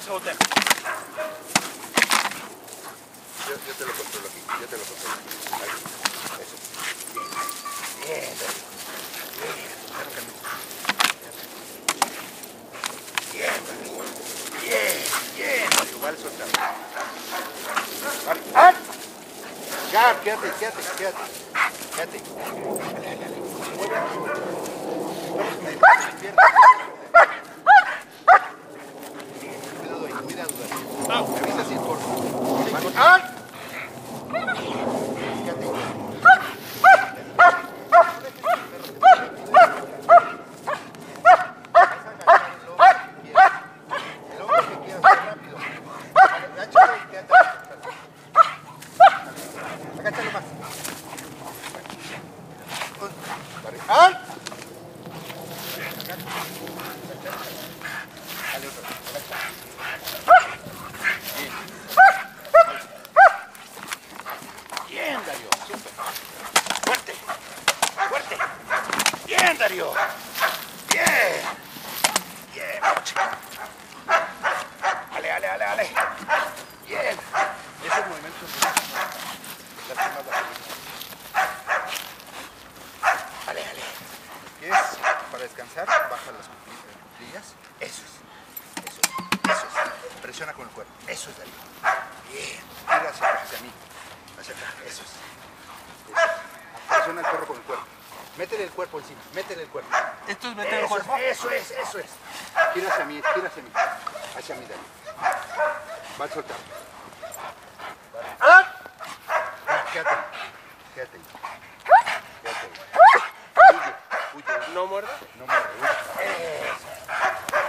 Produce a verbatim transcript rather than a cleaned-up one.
Vamos a voltear. Yo, yo te lo controlo aquí, yo te lo controlo aquí. Ahí. Eso. Bien. Bien, Darío. Bien. Bien, Darío. Bien, bien, Darío. Vale, suelta. Vale. ¡Ah! Ya, quédate, quédate, quédate. Quédate. Mueve. Cuidado ahí, cuidado, Darío. Ah. Me avisas si corto. ¡Ah! Quédate. Agáchalo más. ¡Ah! Dale otra vez. Bien. Bien, Darío. Súper. Fuerte. Fuerte. Bien, Darío. Bien. Bien, chico. Ale, ale, ale, ale. Bien. Esos movimientos. Ale, ale. ¿Quieres para descansar? Baja las cuclillas. Eso es. Eso es. Eso es. Presiona con el cuerpo. Eso es, Darío. Bien. Tira hacia, hacia mí. Hacia acá. Eso es. Eso es. Presiona el perro con el cuerpo. Métele el cuerpo encima. Métele el cuerpo. Esto es meter el Eso cuerpo. es, eso es, eso es. Tira hacia mí, tira hacia mí. Hacia mí, Darío. Va a soltar. ¡Ah! Quédate. Quédate. Quédate. Huye, huye. ¿No muerde? No muerde. Eso.